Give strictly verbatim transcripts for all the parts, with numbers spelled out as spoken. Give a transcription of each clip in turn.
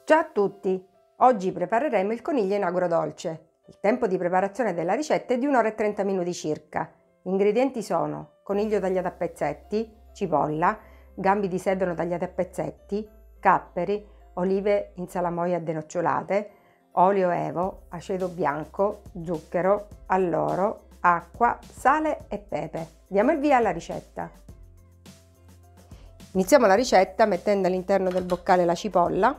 Ciao a tutti! Oggi prepareremo il coniglio in agrodolce. Il tempo di preparazione della ricetta è di un'ora e trenta minuti circa. Gli ingredienti sono coniglio tagliato a pezzetti, cipolla, gambi di sedano tagliati a pezzetti, capperi, olive in salamoia denocciolate, olio evo, aceto bianco, zucchero, alloro, acqua, sale e pepe. Diamo il via alla ricetta. Iniziamo la ricetta mettendo all'interno del boccale la cipolla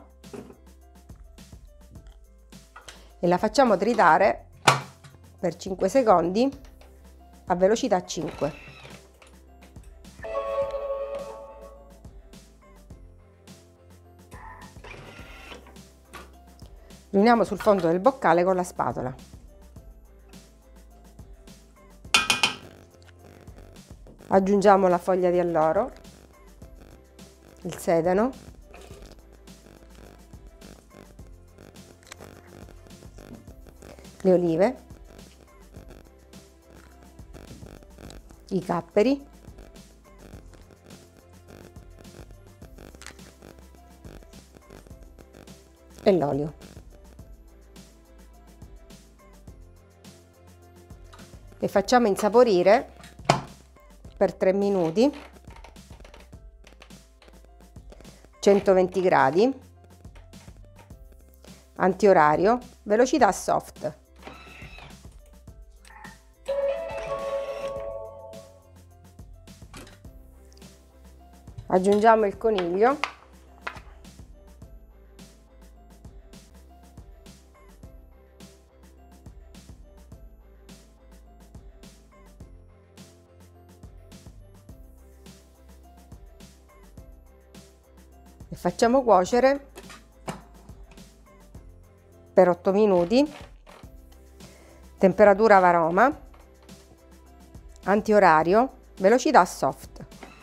e la facciamo tritare per cinque secondi a velocità cinque. Riuniamo sul fondo del boccale con la spatola. Aggiungiamo la foglia di alloro, il sedano, le olive, i capperi, e l'olio. E facciamo insaporire per tre minuti, centoventi gradi, antiorario, velocità soft. Aggiungiamo il coniglio e facciamo cuocere per otto minuti, temperatura varoma, antiorario, velocità soft.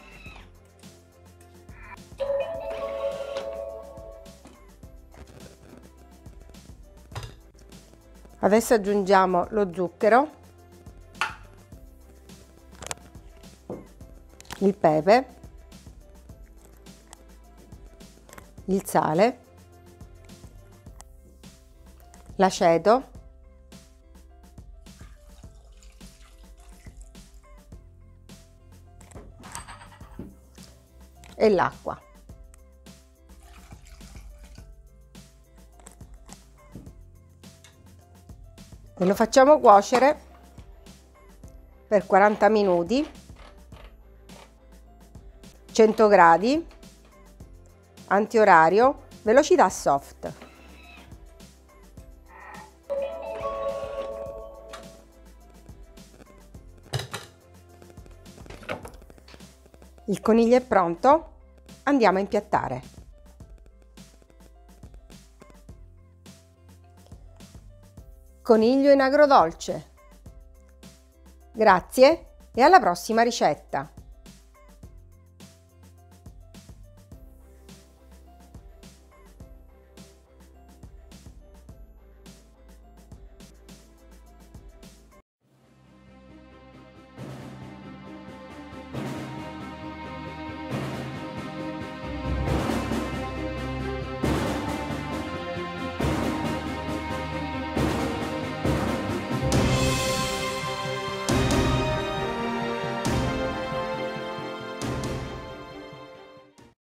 Adesso aggiungiamo lo zucchero, il pepe, il sale, l'aceto e l'acqua. E lo facciamo cuocere per quaranta minuti, cento gradi, antiorario, velocità soft. Il coniglio è pronto, andiamo a impiattare. Coniglio in agrodolce. Grazie e alla prossima ricetta!